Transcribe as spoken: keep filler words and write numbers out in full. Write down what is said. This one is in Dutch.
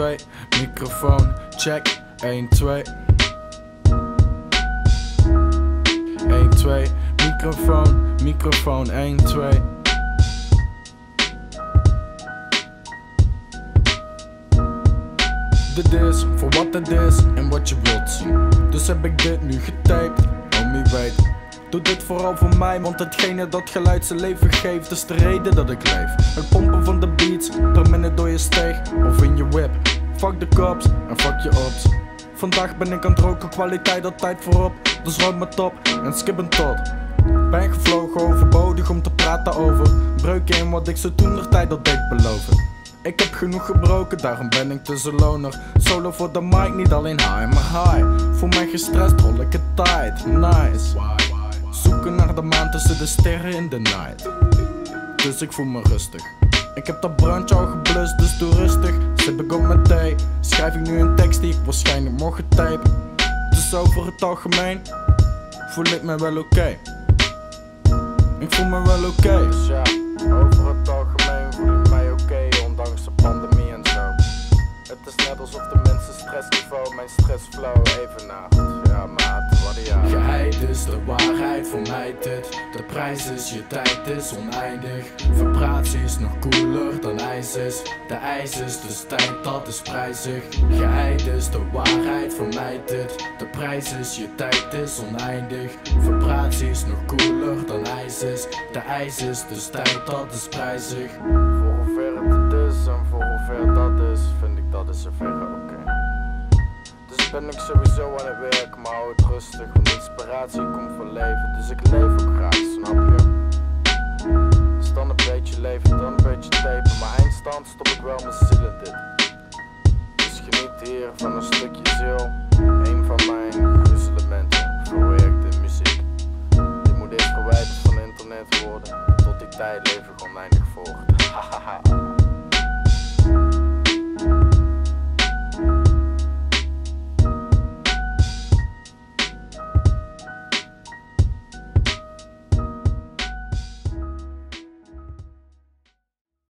twee, microfoon, check, één, twee. één, twee, microfoon, microfoon, één, twee. Dit is voor wat het is en wat je wilt zien. Dus heb ik dit nu getyped, homie weet. Doe dit vooral voor mij, want hetgene dat geluid zijn leven geeft is de reden dat ik leef. Het pompen van de beats, per minute door je steeg of in je whip. Fuck de cops en fuck je ops. Vandaag ben ik aan het roken, kwaliteit altijd voorop. Dus rood me top en skip een tot. Ben gevlogen, overbodig om te praten over breuken in wat ik zo toen nog tijd al deed beloven. Ik heb genoeg gebroken, daarom ben ik tussen loner. Solo voor de mic, niet alleen high, maar high. Voel mij gestrest, rol ik het tight, nice. Zoeken naar de maan tussen de sterren in de night. Dus ik voel me rustig. Ik heb dat brandje al geblust, dus doe rustig. Sip ik op mijn thee, schrijf ik nu een tekst die ik waarschijnlijk morgen type. Dus over het algemeen voel ik me wel oké. Okay. Ik voel me wel oké. Okay. Dus ja, over het algemeen voel ik mij oké, okay, ondanks de pandemie en zo. Het is net alsof de mensen stressniveau mijn stressflow evenaart. Ja maat, wat ja. Geheid is de waarheid, voor mij dit. De prijs is je tijd, is oneindig. Vibratie is nog cooler dan ijs is. De ijs is dus tijd, dat is prijzig. Geheid is de waarheid, voor mij dit. De prijs is je tijd, is oneindig. Vibratie is nog cooler dan ijs is. De ijs is dus tijd, dat is prijzig. Voor hoever het is en voor hoever dat is, vind ik dat is zover oké. Okay. Dus ben ik sowieso aan het werk, maar hou het rustig, want inspiratie komt van leven. Dus ik leef ook graag, snap je? Dus dan een beetje leven, dan een beetje tapen, maar eindstand stop ik wel mijn ziel in dit. Dus geniet hier van een stuk